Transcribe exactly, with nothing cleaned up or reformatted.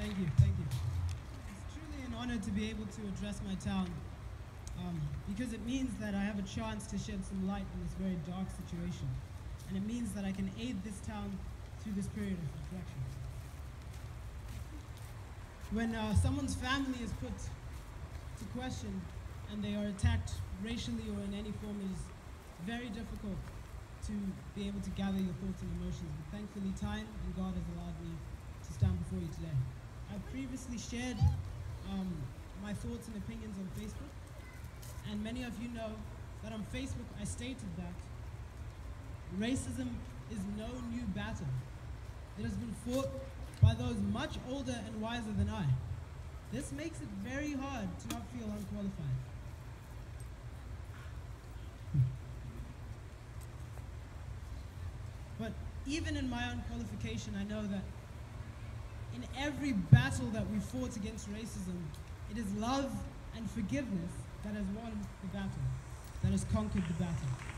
Thank you, thank you. It's truly an honor to be able to address my town um, because it means that I have a chance to shed some light on this very dark situation. And it means that I can aid this town through this period of reflection. When uh, someone's family is put to question and they are attacked racially or in any form, it is very difficult to be able to gather your thoughts and emotions. But thankfully, time and God has allowed me to stand before you today. I've previously shared um, my thoughts and opinions on Facebook, and many of you know that on Facebook I stated that racism is no new battle. It has been fought by those much older and wiser than I. This makes it very hard to not feel unqualified. But even in my unqualification, I know that in every battle that we fought against racism, it is love and forgiveness that has won the battle, that has conquered the battle.